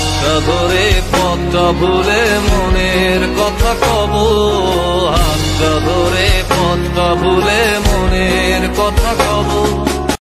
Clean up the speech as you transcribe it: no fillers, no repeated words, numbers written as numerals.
হাতটা ধরে পথটা ভুলে মনের কথা কব, হাতটা ধরে পথটা ভুলে মনের কথা কব।